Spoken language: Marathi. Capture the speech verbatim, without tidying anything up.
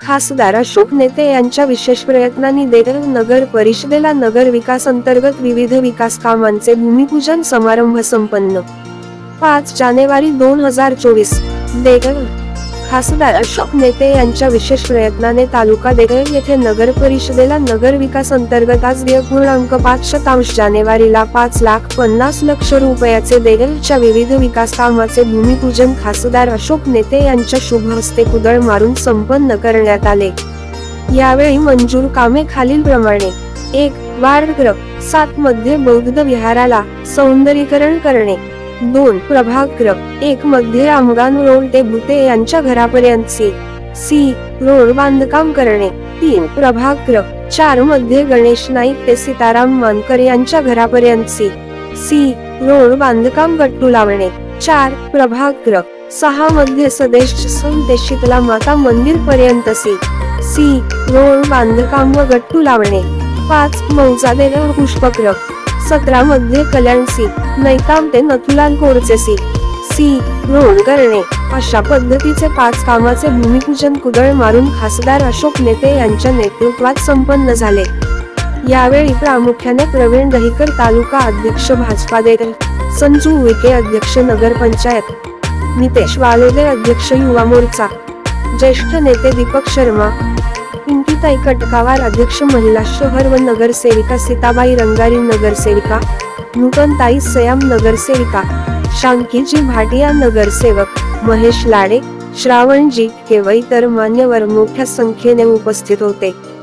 खासदार अशोक नेते यांच्या विशेष प्रयत्नांनी देगलूर नगर परिषदेला नगर विकास अंतर्गत विविध विकास कामांचे भूमिपूजन समारंभ संपन्न. पाच जानेवारी दोन हजार चोवीस. देगलूर. खासदार अशोक नेते यांच्या विशेष प्रयत्नाने तालुका देगलूर येथे नगर परिषदेला नगर विकास अंतर्गत आज पूर्णांक पाच शतांश जानेवारीला पाच लाख पन्नास लक्ष रुपयाचे देगलूरच्या विविध विकास कामाचे भूमिपूजन खासदार अशोक नेते यांच्या शुभ हस्ते कुदळ मारून संपन्न करण्यात आले. यावेळी मंजूर कामे खालील प्रमाणे: एक. वार्ड क्रमांक सात मध्ये बौद्ध विहाराला सौंदर्यीकरण करणे. दोन. प्रभाग क्रमांक एक मध्ये आमगान रोड ते भुते यांच्या घरापर्यंत सी सी रोड बांधकाम करणे. तीन. प्रभाग क्रमांक चार मध्ये गणेश नाईक ते सीताराम मानकर यांच्या घरापर्यंत सी सी रोड बांधकाम गट्टू लावणे. चार. प्रभाग क्रमांक सहा मध्ये सदेश ते शीतला माता मंदिर पर्यंत सी सी रोड बांधकाम व गट्टू लावणे. पाच. मौजा देगलूर पुष्पक्रमांक सतरा मध्ये कल्याण सी नैताम ते नथुलाल कोरचे सी सी रोड करणे. अशा पद्धतीचे पाच कामाचे भूमिपूजन कुदळ मारून खासदार अशोक नेते यांच्या नेतृत्वात संपन्न झाले. यावेळी प्रामुख्याने प्रवीण दहिकर तालुका अध्यक्ष भाजपा देगलूर, संजू उईके अध्यक्ष नगर पंचायत, नितेश वालोदे अध्यक्ष युवा मोर्चा, ज्येष्ठ नेते दीपक शर्मा, पिंकीताई कटकावार अध्यक्ष महिला शहर व नगरसेविका सीताबाई रंगारी नगरसेविका, नूतनताई सयाम नगरसेविका, शांकीजी भाटिया नगरसेवक, महेश लाडे, श्रावणजी केवई तर मान्यवर मोठ्या संख्येने उपस्थित होते.